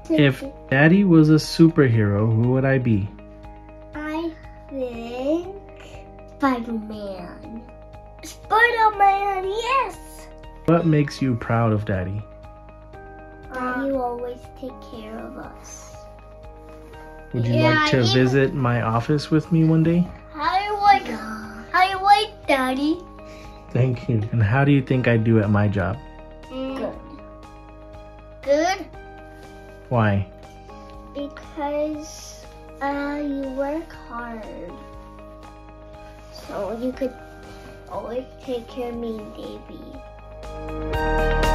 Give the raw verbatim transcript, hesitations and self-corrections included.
If Daddy was a superhero, who would I be? I think Spider-Man. Spider-Man, yes! What makes you proud of Daddy? Daddy will always take care of us. Would you Yeah, like to even- visit my office with me one day? I like, I like Daddy. Thank you. And how do you think I do at my job? Good. Good? Why? Because uh, you work hard. So you could always take care of me and Davey.